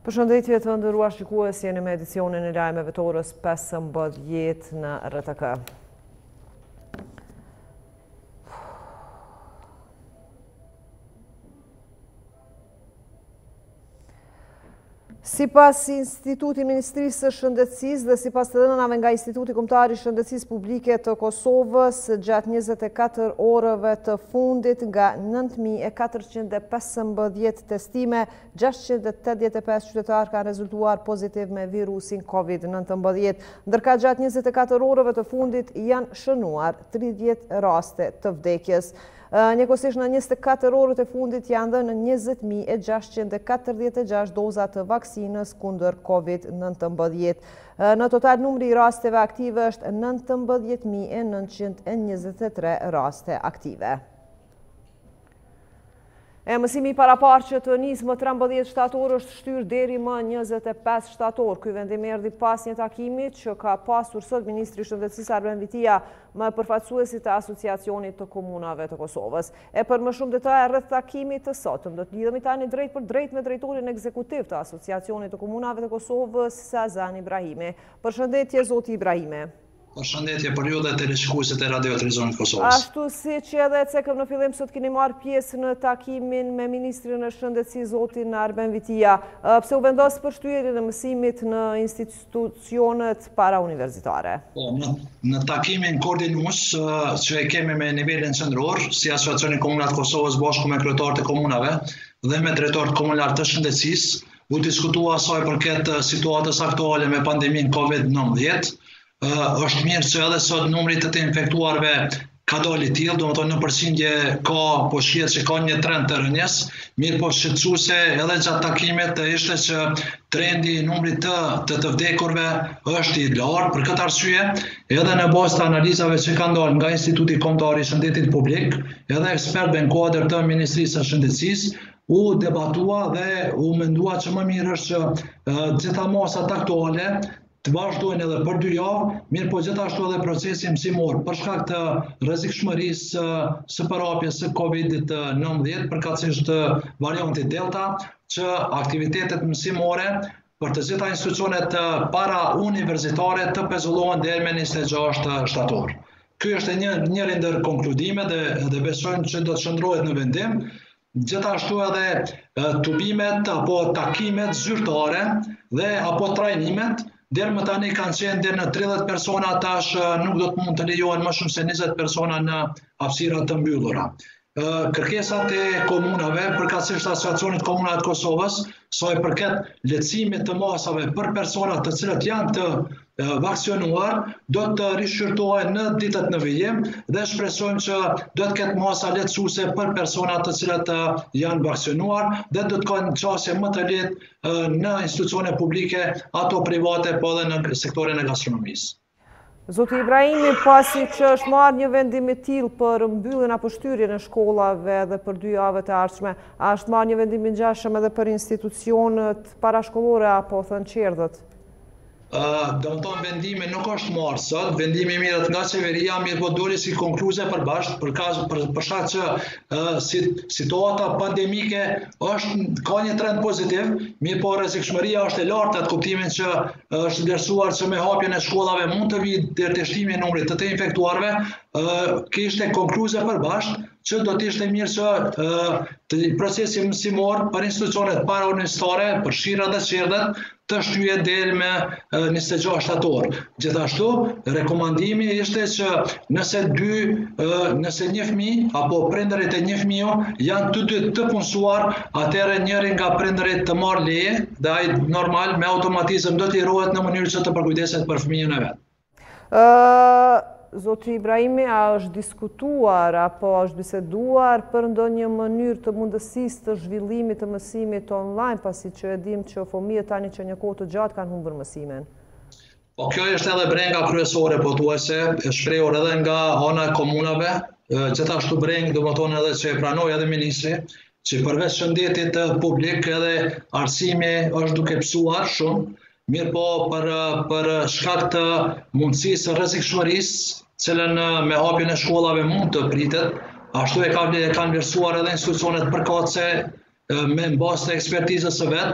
Përshëndetje të nderuar shikues, jeni me edicionin e lajmeve të orës 15 në RTK. Sipas Instituti Ministrisë së Shëndetësisë dhe sipas të dhënave nga Instituti Kombëtar i Shëndetësisë Publike të Kosovës, gjatë 24 orëve të fundit nga 9.415 testime, 685 qytetarë kanë rezultuar pozitiv me virusin COVID-19, ndërka gjatë 24 orëve të fundit janë shënuar 30 raste të vdekjes. Njëkohësisht në 24 orët e fundit janë dhënë 20.646 doza të vaksinës kundër COVID-19. Në total numri i rasteve aktive është 19.923 raste aktive. Mësimi i paraparë që të nisë më 13 shtator është shtyrë deri më 25 shtator. Ky vendim erdhi pas një takimi që ka pasur sot Ministri i Shëndetësisë Arben Vitia me përfaqësuesit të Asociacionit të Komunave të Kosovës. Për më shumë detaje rreth takimit të sotëm, do të lidhemi tani drejt për drejt me drejtorin ekzekutiv të Asociacionit të Komunave të Kosovës, Sazan Ibrahimi. Përshëndetje, zoti Ibrahimi. Përshëndetje për ju dhe teleshikuesit e Radio Televizionit Kosovës. Ashtu si që edhe cekëm në fillim sot keni marrë pjesë në takimin me Ministrin e Shëndetësisë zotin Arben Vitia. Pse u vendos përshtyerjen e mësimit në institucionet parauniversitare? Në takimin koordinues që e kemi me nivelin qendror, si Asociacioni Komunat Kosovës bashkë me kryetarët e komunave dhe me drejtorët komunar të shëndetësisë, u diskutua asaj përket situatës aktuale me pandemin COVID-19. Është mirë që edhe sot numri të infektuarve ka dalë i tillë, domethënë në përqindje ka, po shihet që ka një trend të rënjes, mirë po shqetësuese edhe gjatë takimit ishte që trendi i numrit të vdekurve është i lartë. Për këtë arsye, edhe në bazë të analizave që kanë dalë nga Instituti Kombëtar i Shëndetit Publik, edhe ekspertëve në kuadër të Ministrisë së Shëndetësisë, u debatua dhe u mendua që më mirë është që gjitha masat aktuale të vazhdojnë edhe për 2 javë, mirë po gjithashtu edhe procesi mësimor për shkak të rrezikshmërisë së përhapjes së COVID-19 përkatësisht variantit Delta, që aktivitetet mësimore për të gjitha institucionet parauniversitare të pezullohen deri me 26 shtator. Ky është njëri ndër konkludimet dhe besojmë që do të shndrohet në vendim. Gjithashtu edhe tubimet apo takimet zyrtare dhe apo trajnimet deri më tani kanë qenë deri në 30 persona, tash nuk do të mund të lejohen më shumë se 20 persona në hapësira të mbyllura. Kërkesat e komunave, përkatësisht Asociacionit Komunave të Kosovës, sa i përket lehtësimit të masave për personat të cilët janë të vaksionuar, do të rishqyrtohen në ditët në vijim dhe shpresojmë që do të ketë masa lehtësuese për personat të cilët janë vaksionuar dhe do të kenë qasje më të lehtë në institucione publike, ato private, po edhe në sektorin e gastronomisë. Zoti Ibrahimi, pasi që është marrë një vendim i tillë për mbylljen apo shtyrjen e shkollave dhe për 2 javët e ardhshme, a është marrë një vendim i ngjashëm edhe për institucionet parashkollore apo thënë qerdhët? Domethënë vendimi nuk është marrë sot, vendimi mirët nga qeveria, mirë po doli si konkluze përbashkët për shkak që situata pandemike ka një trend pozitiv, mirë po rrezikshmëria është e lartë atë kuptimin që është vlerësuar që me hapjen e shkollave mund të vijë deri te shtimi i numrit të infektuarve. Kishte konkluze përbashkët që do të ishte mirë që procesi mësimor për institucionet parauniversitare, për shira dhe qerdhet, të shtyhet deri me 26 shtator. Gjithashtu, rekomandimi ishte që nëse një fëmijë apo prindërit e një fëmiu janë të dy të punësuar, atëherë njëri nga prindërit të marrë leje dhe ai normal me automatizëm do të lirohet në mënyrë që të përkujdeset për fëmijën e vet. Zoti Ibrahimi, a është diskutuar apo është biseduar për ndonjë mënyrë të mundësisë të zhvillimit të mësimit online, pasi që e dim që fëmijët tani që një kohë të gjatë kanë humbur mësimin? Po kjo është edhe brenga kryesore pothuajse, e shprehur edhe nga ana e komunave, gjithashtu brengë domethënë edhe që e pranoi edhe ministri, që përveç shëndetit publik edhe arsimi është duke pësuar shumë, mirë po për shkak të mundësisë së rrezikshmërisë, cilën me hapjen e shkollave mund të pritet, ashtu e kanë vlerësuar edhe institucionet përkatëse me bazë të ekspertizës së vet,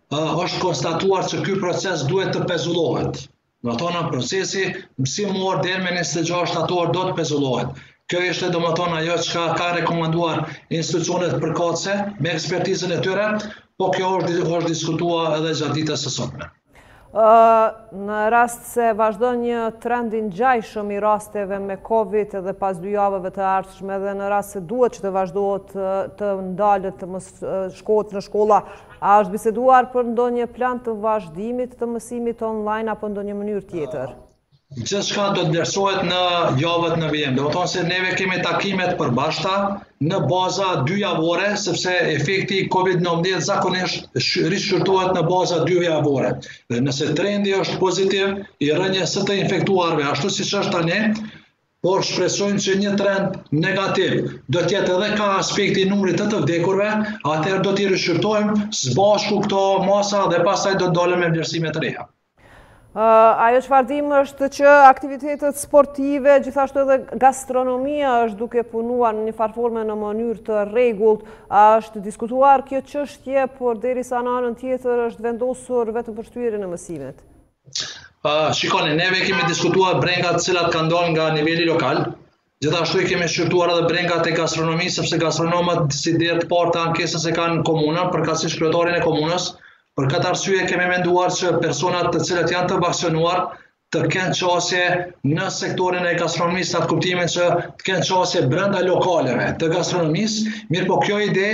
është konstatuar që ky proces duhet të pezullohet. Do të thonë procesi mësimor deri me 26 shtator do të pezullohet. Kjo ishte domethënë ajo që ka rekomanduar institucionet përkatëse me ekspertizën e tyre, po kjo është diskutuar edhe gjatë ditës së sotme. Në rast se vazhdon një trend i ngjajshëm i rasteve me Covid edhe pas 2 javëve të ardhshme dhe në rast se duhet që të vazhdohet të ndalet të mos shkohet në shkolla, a është biseduar për ndonjë plan të vazhdimit të mësimit online apo ndonjë mënyrë tjetër? Gjithçka do të vlerësohet në javët në vijim. Do të thonë se neve kemi takimet përbashkëta në baza 2 javore, sepse efekti COVID-19 zakonisht rishqyrtohet në baza 2 javore. Dhe nëse trendi është pozitiv, i rënjes së të infektuarve, ashtu siç është tani, por shpresojmë që një trend negativ do të jetë edhe ka aspekti numrit të vdekurve, atëherë do t'i rishqyrtojmë së bashku këto masa dhe pastaj do të dalëm me vlerësime të reja. Ajo çfarë dim është që aktivitetet sportive, gjithashtu edhe gastronomia është duke punuar në një farforme në mënyrë të rregullt. A është diskutuar kjo çështje, por derisa në anën tjetër është vendosur vetëm përshtyerjen e mësimit? Shikoni, neve kemi diskutuar brengat të cilat kanë dalë nga niveli lokal. Gjithashtu i kemi shqyrtuar edhe brengat e gastronomisë, sepse gastronomët si derë të parë të ankesës e kanë komunën, përkatësisht kryetarin e komunës. Për këtë arsye kemi menduar që personat të cilët janë të vaksinuar të kenë qasje në sektorin e gastronomisë, atë kuptimin që të kenë qasje brenda lokaleve të gastronomisë, mirë po kjo ide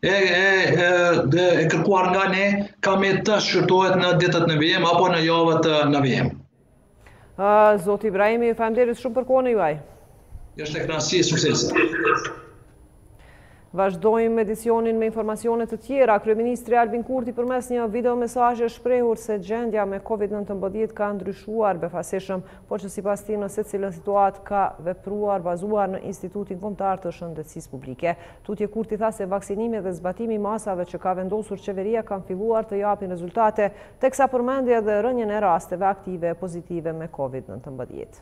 e kërkuar nga ne kami të shqyrtohet në ditët në vijim apo në javët në vijim. Zoti Ibrahimi, faleminderit shumë për kohën e juaj. Është e kënaqësi, sukses. Vazhdojmë edicionin me informacione të tjera. Kryeministri Albin Kurti përmes një video mesazhi shprehur se gjendja me COVID-19 ka ndryshuar befasishëm, por që sipas tij në secilën situatë ka vepruar bazuar në Institutin Kombëtar të Shëndetësisë Publike. Tutje Kurti tha se vaksinimi dhe zbatimi i masave që ka vendosur qeveria kanë filluar të japin rezultate, teksa përmendi edhe rënien e rasteve aktive pozitive me COVID-19.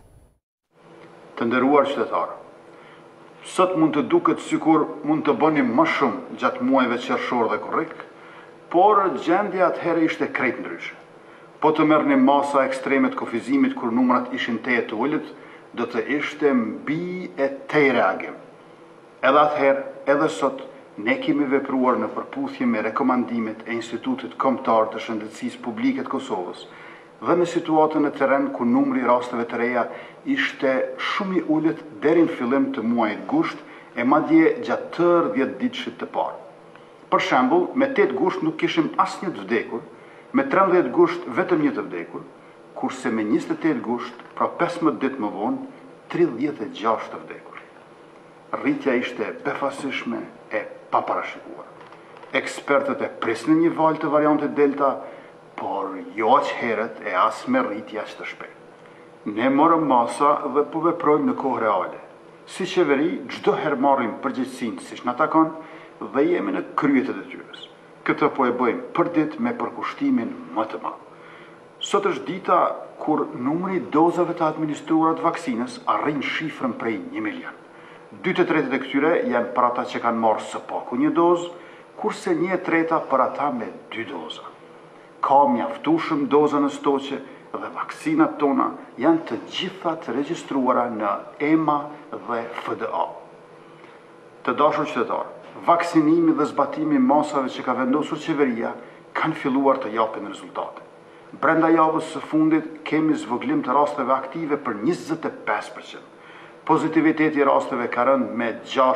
Të nderuar qytetarë, sot mund të duket sikur mund të bëni më shumë gjatë muajve qershor dhe korrik, por gjendja atëherë ishte krejt ndryshe. Po të merrni masa ekstreme të kufizimit kur numrat ishin teje të ulët, do të ishte mbi e tej reagim. Edhe atëherë, edhe sot, ne kemi vepruar në përputhje me rekomandimet e Institutit Kombëtar të Shëndetësisë Publike të Kosovës dhe me situatën e terren ku numri i rasteve të reja ishte shumë i ulët deri në fillim të muajit gusht e madje gjatë tërë 10 ditëshit të parë. Për shembull, me 8 gusht nuk kishim asnjë të vdekur, me 13 gusht vetëm një të vdekur, kurse me 28 gusht, pra 15 ditë më vonë, 36 të vdekur. Rritja ishte befasishme e paparashikuar. Ekspertët e prisnin një valë të variantit Delta, por jo aq herët e as me rritje aq të shpejtë. Ne morëm masa dhe po veprojmë në kohë reale. Si qeveri, çdo herë marrim përgjegjësinë siç na takon dhe jemi në krye të detyrës. Këtë po e bëjmë për ditë me përkushtimin më të madh. Sot është dita kur numri i dozave të administruara të vaksinës arrin shifrën prej 1 milion. 2/3 e këtyre janë për ata që kanë marrë së paku një dozë, kurse 1/3 për ata me 2 doza. Ka mjaftueshëm doza në stoqe dhe vaksinat tona janë të gjitha të regjistruara në EMA dhe FDA. Të dashur qytetarë, vaksinimi dhe zbatimi i masave që ka vendosur qeveria kanë filluar të japin rezultate. Brenda javës së fundit kemi zvogëlim të rasteve aktive për 25%. Pozitiviteti i rasteve ka rënë me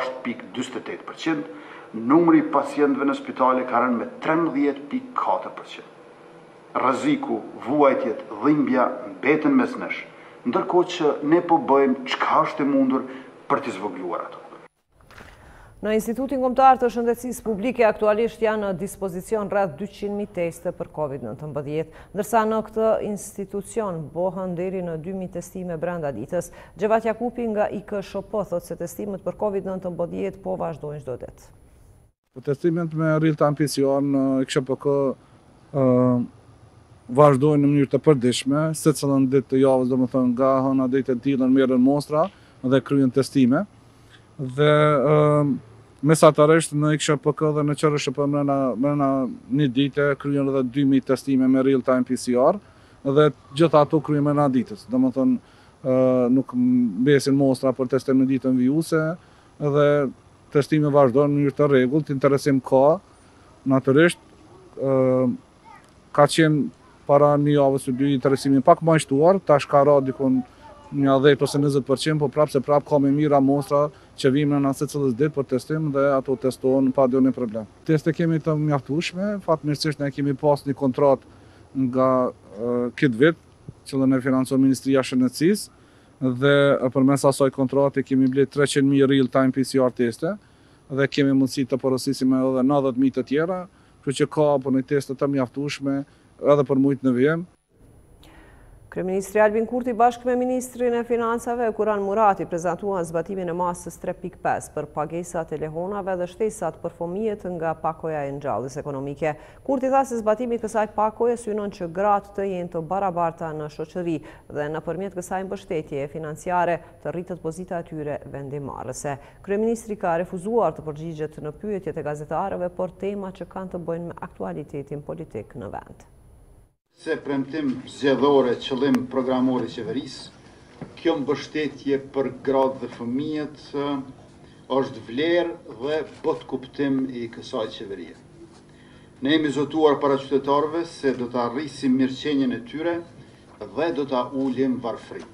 6.48%, numri i pacientëve në spitale ka rënë me 13.4%. Rreziku, vuajtjet, dhimbja mbeten mes nesh, ndërkohë që ne po bëjmë çka është e mundur për t'i zvogëluar ato. Në Institutin Kombëtar të Shëndetësisë Publike aktualisht janë në dispozicion rreth 200.000 teste për COVID-19, ndërsa në këtë institucion bëhen deri në 2.000 testime brenda ditës. Xhevat Jakupi nga IKSHP thotë se testimet për COVID-19 po vazhdojnë çdo ditë. Testimet me real-time PCR në IKSHP vazhdojnë në mënyrë të përditshme, secilën ditë të javës, domethënë nga hëna deri te dielën merren mostra dhe kryen testime. Dhe Mesatarisht në XHPK dhe në QRSHP mrena një dite kryen edhe 2000 testime me real time PCR dhe gjitha ato kryen mrena ditës. Domethënë nuk mbesin mostra për testim në ditën vijuse dhe testime vazhdojnë në mënyrë të rregullt, interesim ka. Natyrisht ka qenë para një javës së dy interesimi pak më i shtuar, tash ka ra dikon një 10 ose 20%, po prapë se prapë ka me mira mostra që vimë në secilës ditë për testim dhe ato testohen pa asnjë problem. Teste kemi të mjaftueshme, fatmirësisht ne kemi pas një kontratë nga këtë vit, që e financon Ministria e Shëndetësisë dhe përmes asaj kontrate kemi bler 300.000 real time PCR teste dhe kemi mundësi të porosisim edhe 90.000 të tjera, kështu që ka për një teste të mjaftueshme edhe për mujt në vijim. Kryeministri Albin Kurti bashkë me Ministrin e Financave Kuran Murati prezantuan zbatimin e masës 3.5 për pagesat e lehonave dhe shtesat për fëmijët nga pakoja e ngjalljes ekonomike. Kurti tha se zbatimi i kësaj pakoje synon që gratë të jenë të barabarta në shoqëri dhe nëpërmjet kësaj mbështetjeje financiare të rritet pozita e tyre vendimarrëse. Kryeministri ka refuzuar të përgjigjet në pyetjet e gazetarëve për tema që kanë të bëjnë me aktualitetin politik në vend. Se premtim zgjedhore qëllim programor i qeverisë, kjo mbështetje për gratë dhe fëmijët është vlerë dhe bot kuptim i kësaj qeverie. Ne jemi zotuar para qytetarëve se do të arrisim mirëqenien e tyre dhe do të ulim varfërinë.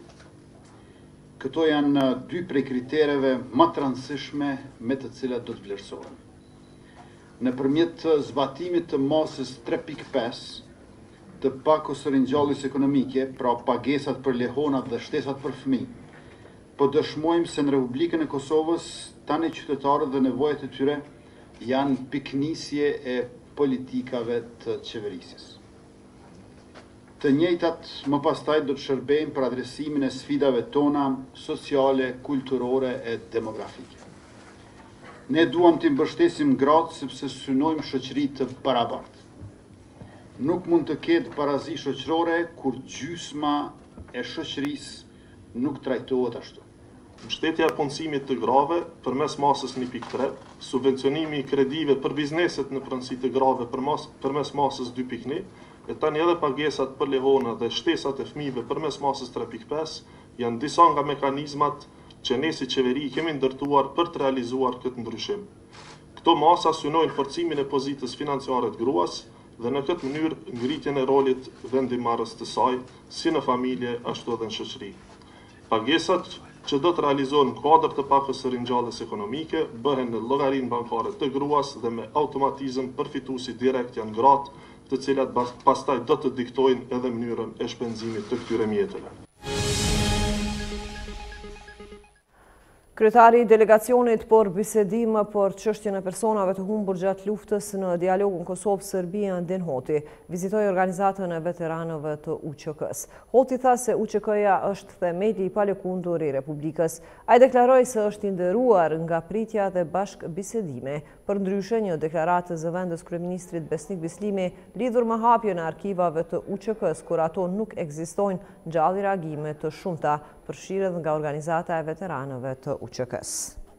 Këto janë dy prej kritereve më të rëndësishme me të cilat do të vlerësohen. Nëpërmjet zbatimit të masës 3.5 të pakos ringjalljes ekonomike, pra pagesat për lehonat dhe shtesat për fëmijë, po dëshmojmë se në Republikën e Kosovës tani qytetarët dhe nevojat e tyre janë piknisje e politikave të qeverisjes. Të njëjtat më pastaj do të shërbejnë për adresimin e sfidave tona sociale, kulturore e demografike. Ne duam të mbështesim gratë sepse synojmë shoqëri të barabartë. Nuk mund të ketë barazi shoqërore kur gjysma e shoqërisë nuk trajtohet ashtu. Mbështetja e punësimit të grave përmes masës 1.3, subvencionimi i kredive për bizneset në pronësi të grave përmes masës 2.1, e tani edhe pagesat për lehona dhe shtesat e fëmijëve përmes masës 3.5 janë disa nga mekanizmat që ne si qeveri kemi ndërtuar për të realizuar këtë ndryshim. Këto masa synojnë forcimin e pozitës financiare të gruas dhe në këtë mënyrë ngritjen e rolit vendimarrës të saj, si në familje, ashtu edhe në shoqëri. Pagesat që do të realizohen në kuadër të pakos së ringjalljes ekonomike bëhen në llogarinë bankare të gruas dhe me automatizëm përfituesi direkt janë gratë, të cilat pastaj do të diktojnë edhe mënyrën e shpenzimit të këtyre mjeteve. Kryetari i delegacionit për bisedim për çështjen e personave të humbur gjatë luftës në dialogun Kosovë-Serbia Ndin Hoti vizitoi organizatën e veteranëve të UÇK-s. Hoti tha se UÇK-ja është themeli i palëkundur i Republikës. Ai deklaroi se është i nderuar nga pritja dhe bashkëbisedime. Përndryshe, një deklaratë të zëvendës kryeministrit Besnik Bislimi lidhur me hapjen e arkivave të UÇK-s kur ato nuk ekzistojnë, ngjalli reagime të shumta, përfshirët nga organizata e veteranëve të UÇK-s.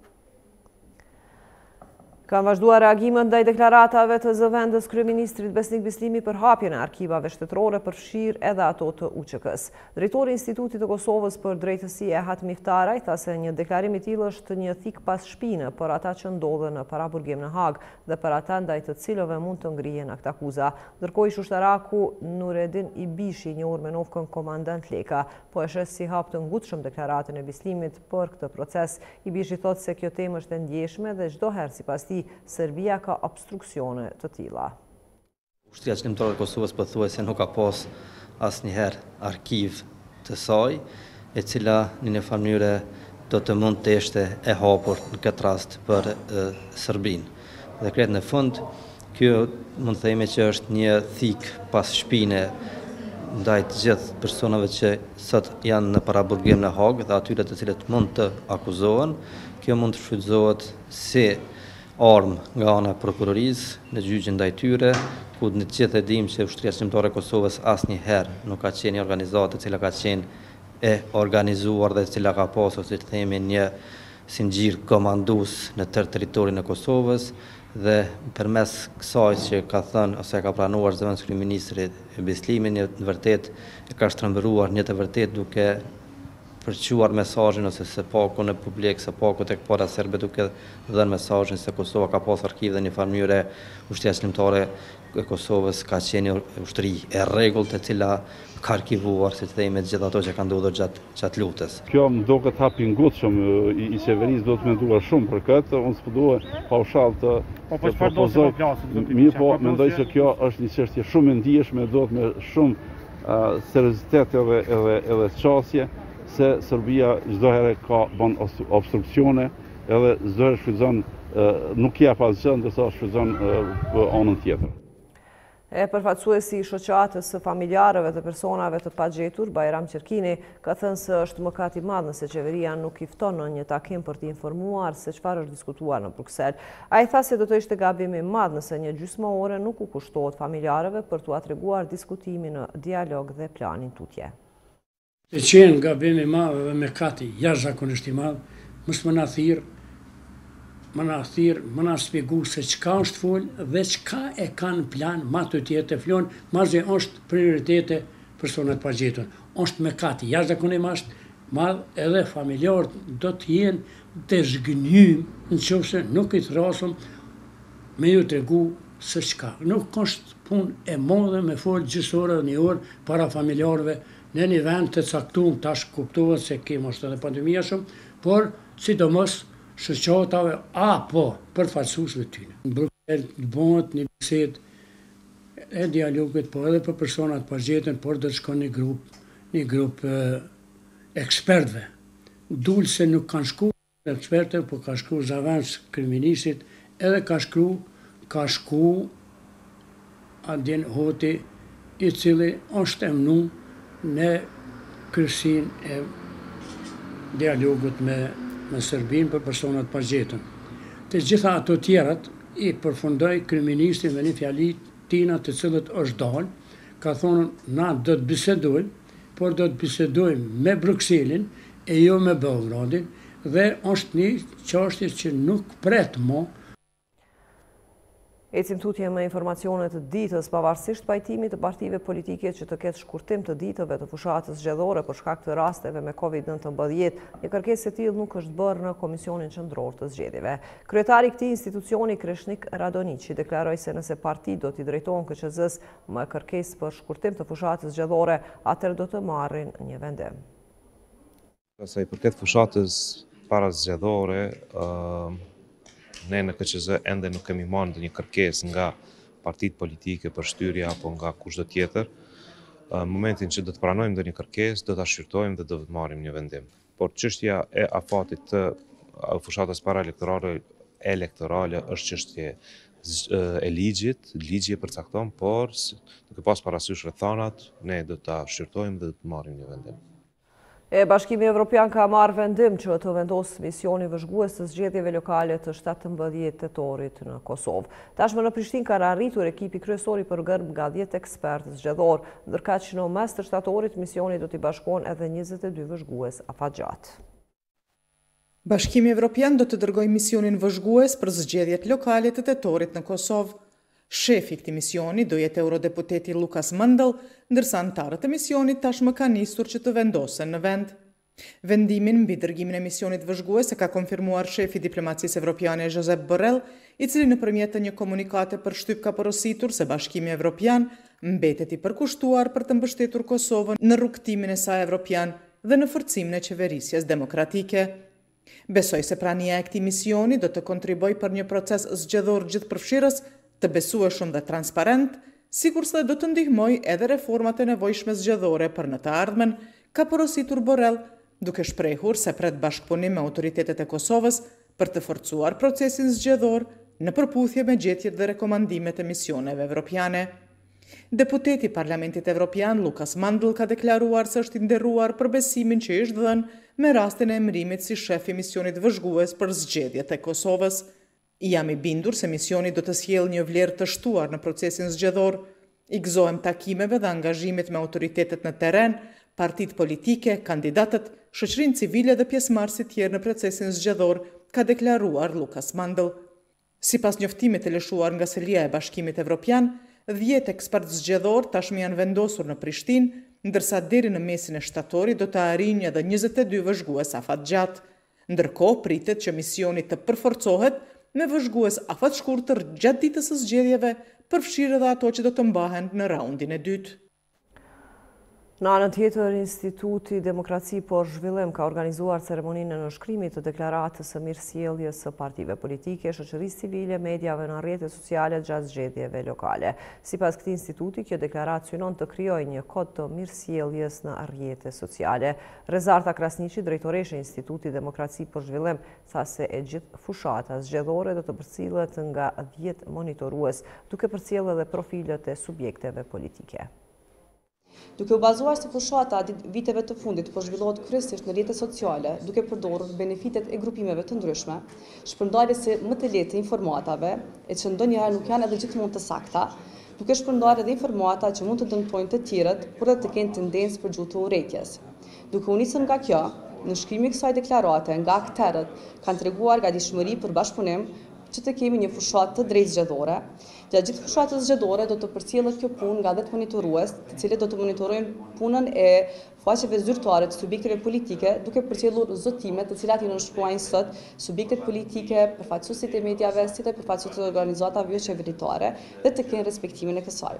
Kanë vazhduar reagimet ndaj deklaratave të zëvendës kryeministrit Besnik Bislimi për hapjen e arkivave shtetërore, përfshirë edhe ato të UÇK-s. Drejtori i Institutit të Kosovës për Drejtësi Ehat Miftaraj tha se një deklarim i tillë është një thik pas shpine për ata që ndodhen në paraburgim në Hagë dhe për ata ndaj të cilëve mund të ngrihen akt akuza. Ndërkohë ish ushtaraku Nuredin Ibishi, i njohur me novkën komandant Leka, po e shes si hap të ngutshëm deklaratën e Bislimit për këtë proces. Ibishi thotë se kjo temë është e ndjeshme dhe çdo herë sipas tij Serbia ka obstruksione të tilla. Ushtria Qendrore e Kosovës pothuajse nuk ka pas asnjëherë arkiv të saj, e cila në një mënyrë do të mund të ishte e hapur në këtë rast për Serbinë. Dhe kretë në fund, kjo mund të themi që është një thik pas shpine ndaj të gjithë personave që sot janë në paraburgim në Hagë dhe atyre të cilët mund të akuzohen. Kjo mund të shfrytëzohet si armë nga ana e prokurorisë në gjyqin ndaj tyre, ku në të gjithë e dim që Ushtria Qendrore e Kosovës asnjëherë nuk ka qenë një organizatë e cila ka qenë e organizuar dhe e cila ka pasur, si të themi, një si ngjyrë komandus në tërë territorin e Kosovës dhe përmes kësaj që ka thënë ose ka pranuar zëvendës kryeministri Beslimin, në vërtet e ka shtrembëruar një të vërtet duke përquar mesazhin ose së paku në publik, së paku tek para serbe duke dhënë mesazhin se Kosova ka pas arkiv dhe një farë mënyre ushtria shërimtare e Kosovës ka qenë ushtri e rregullt e cila ka arkivuar, si të themi, të gjithë ato që kanë ndodhur gjatë luftës. Kjo më duket hap i ngutshëm i qeverisë, do të menduar shumë për këtë, unë s'po dua paushall të propozoj. Mirë, po mendoj se kjo është një çështje shumë e ndijshme, do të me shumë seriozitet edhe çështje, se Serbia çdo herë ka bën obstruksione, edhe çdo herë shfrytëzon nuk jep asgjë, ndërsa shfrytëzon anën tjetër. Përfaqësuesi i shoqatës së familjarëve të personave të pagjetur, Bajram Qerkini, ka thënë se është mëkat i madh nëse qeveria nuk i fton në një takim për të informuar se çfarë është diskutuar në Bruksel. Ai tha se do të ishte gabim i madh nëse një gjysmëore nuk u kushtohet familjarëve për t'u treguar diskutimin në dialog dhe planin tutje. Të qenë gabim i madh dhe mëkati jashtëzakonisht i madh, mos më na thirr, më na shpjegu se çka është fol dhe çka e kanë plan ma të tjetë të flon, marrë është prioritete personat pagjetur. Është mëkati jashtëzakonisht madh edhe familjarët do të jenë të zhgënjym nëse nuk i thrasëm me ju tregu se çka. Nuk është punë e madhe me fol gjysore një orë para familjarëve në një vend të caktuar, tash kuptohet se kemi është edhe pandemia shumë, por sidomos shoqatave apo përfaqësuesve të tyre. Në Bruksel bëhet një bisedë e dialogut, po edhe për personat pagjetur, por do të shkon një grup ekspertëve. Dul se nuk kanë shku ekspertë, po ka shku zëvendës kryeministrit, edhe ka shku Adin Hoti, i cili është emnu në kryesinë e dialogut me Serbinë për personat pagjetur. Të gjitha ato tjerat i përfundoi kryeministri me një fjali tina të cilët është dalë, ka thonë na do të bisedojmë, por do të bisedojmë me Brukselin e jo me Beogradin, dhe është një çështje që nuk pret më. Ecim tutje me informacionet të ditës, pavarësisht pajtimit të partive politike që të ketë shkurtim të ditëve të fushatës zgjedhore për shkak të rasteve me COVID-19, një kërkesë e tillë nuk është bërë në Komisionin Qendror të Zgjedhjeve. Kryetari i këtij institucioni, Kreshnik Radonici, deklaroi se nëse partitë do t'i drejtohen KQZ-s me kërkesë për shkurtim të fushatës zgjedhore, atëherë do të marrin një vendim. Sa i përket fushatës para zgjedhore, ne në KQZ ende nuk kemi marrë ndonjë kërkesë nga partitë politike për shtyrje apo nga kushdo tjetër. Në momentin që do të pranojmë ndonjë kërkesë, do ta shqyrtojmë dhe do të marrim një vendim. Por çështja e afatit të fushatës elektorale është çështje e ligjit, ligji e përcakton, por duke pas parasysh rrethanat, ne do ta shqyrtojmë dhe do të marrim një vendim. Bashkimi Evropian ka marrë vendim që të vendosë misioni vëzhgues të zgjedhjeve lokale të 17 tetorit në Kosovë. Tashmë në Prishtinë ka arritur ekipi kryesori për gërm nga 10 ekspertë zgjedhor, ndërkaq që në mes të shtatorit misioni do t'i bashkon edhe 22 vëzhgues afatgjat. Bashkimi Evropian do të dërgojë misionin vëzhgues për zgjedhjet lokale të tetorit në Kosovë. Shefi i këtij misioni do jetë eurodeputeti Lukas Mandel, ndërsa anëtarët e misionit tashmë kanë nisur që të vendosen në vend. Vendimin mbi dërgimin e misionit vëzhgues e ka konfirmuar shefi i diplomacisë evropiane Josep Borrell, i cili nëpërmjet një komunikate për shtyp ka porositur se Bashkimi Evropian mbetet i përkushtuar për të mbështetur Kosovën në rrugtimin e saj evropian dhe në forcimin e qeverisjes demokratike. Besoj se prania e këtij misioni do të kontribojë për një proces zgjedhor gjithëpërfshirës, të besueshëm dhe transparent, sikurse do të ndihmojë edhe reformat e nevojshme zgjedhore për në të ardhmen, ka porositur Borrell, duke shprehur se pret bashkëpunim me autoritetet e Kosovës për të forcuar procesin zgjedhor në përputhje me gjetjet dhe rekomandimet e misioneve evropiane. Deputeti i Parlamentit Evropian Lukas Mandel ka deklaruar se është i nderuar për besimin që i është dhënë me rastin e emërimit si shef i misionit vëzhgues për zgjedhjet e Kosovës. Jam i bindur se misioni do të sjellë një vlerë të shtuar në procesin zgjedhor, i gëzohem takimeve dhe angazhimit me autoritetet në terren Partit politike, kandidatët, shoqërinë civile dhe pjesëmarrësit tjerë në procesin zgjedhor, ka deklaruar Lukas Mandl. Sipas njoftimit të lëshuar nga Selia e Bashkimit Evropian, 10 ekspertë zgjedhor tashmë janë vendosur në Prishtinë, ndërsa deri në mesin e shtatorit do të arrijnë edhe 22 vëzhgues afatgjat. Ndërkohë pritet që misioni të përforcohet me vëzhgues afatshkurtër gjatë ditës së zgjedhjeve, përfshirë edhe ato që do të mbahen në raundin e dytë. Në anën tjetër, Instituti Demokraci për Zhvillim ka organizuar ceremoninë e nënshkrimit të deklaratës së mirësjelljes së partive politike, shoqërisë civile, mediave në rrjetet sociale gjatë zgjedhjeve lokale. Sipas këtij instituti, kjo deklaratë synon të krijojë një kod të mirësjelljes në rrjetet sociale. Rezarta Krasniqi, drejtoreshe e Institutit Demokraci për Zhvillim, tha se e gjithë fushata zgjedhore do të përcillet nga 10 monitorues, duke përcjellë edhe profilet e subjekteve politike. Duke u bazuar se fushata viteve të fundit po zhvillohet kryesisht në rrjetet sociale, duke përdorur benefitet e grupimeve të ndryshme, shpërndarjes së më të lehtë të informatave, e që ndonjëherë nuk janë edhe gjithmonë të sakta, duke shpërndarë edhe informata që mund të dëmtojnë të tjerët, por edhe të kenë tendencë për gjuhë të urrejtjes. Duke u nisur nga kjo, nënshkrimi i kësaj deklarate nga aktorët kanë treguar gatishmëri për bashkëpunim që të kemi një fushatë të drejtë zgjedhore. Gjatë gjithë fushatës zgjedhore do të përcjellet kjo punë nga 10 monitorues, të cilët do të monitorojnë punën e faqeve zyrtare të subjekteve politike, duke përcjellur zotimet të cilat i nënshkruajnë sot subjektet politike, përfaqësuesit e mediave, si dhe përfaqësuesit e organizatave jo qeveritare dhe të kenë respektimin e kësaj.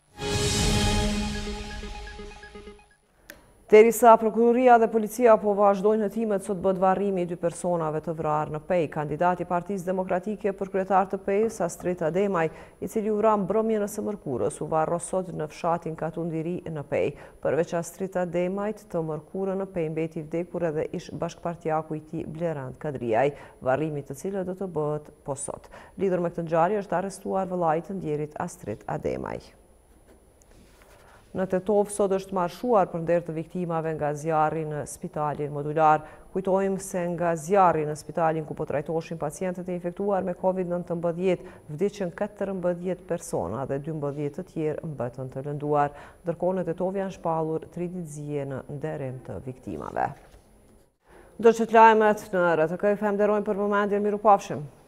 Derisa prokuroria dhe policia po vazhdojnë hetimet sot bëhet varrimi i 2 personave të vrarë në Pej. Kandidati i Partisë Demokratike për kryetar të Pejës, Astrid Ademaj, i cili u vra mbrëmjen e së mërkurës, u varro sot në fshatin Katundiri në Pej. Përveç Astrid Ademajt, të mërkurën në Pej mbeti i vdekur edhe ish bashkëpartiaku i tij Blerand Kadriaj, varrimi të cilët do të bëhet po sot. Lidhur me këtë ngjarje është arrestuar vëllai i ndjerit Astrid Ademaj. Në Tetov sot është marshuar për nder të viktimave nga zjarri në spitalin modular. Kujtojmë se nga zjarri në spitalin ku po trajtoheshin pacientët e infektuar me COVID-19, vdiqën 14 persona dhe 12 të tjerë mbetën të lënduar. Ndërkohë në Tetov janë shpallur 3 ditëzie në nderim të viktimave. Do që të lajmet në RTK FM nderojmë për momentin, miru pafshim.